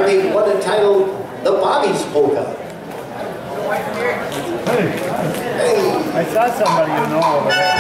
having one entitled The Bobbie's Polka. Hey, I saw somebody you know over there.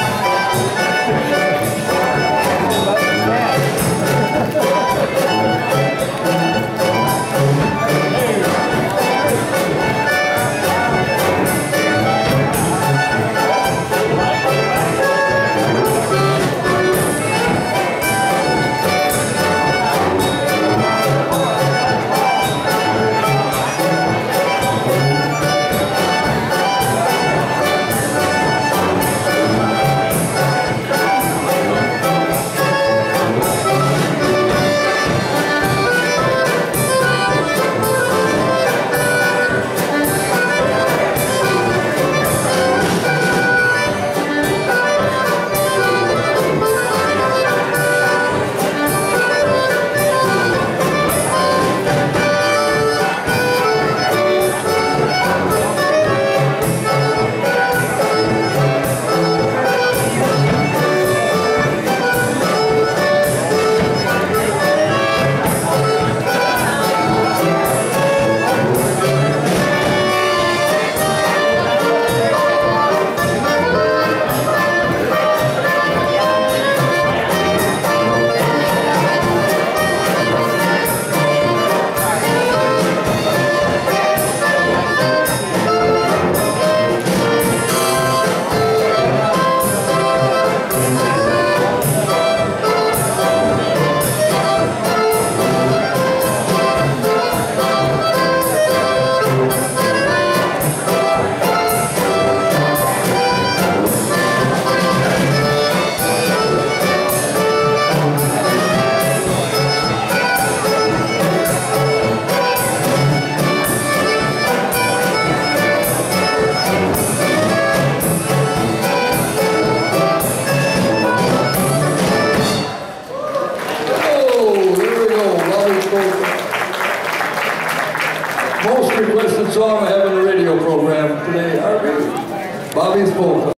Most requested song I have in the radio program today, Bobbie's Polka.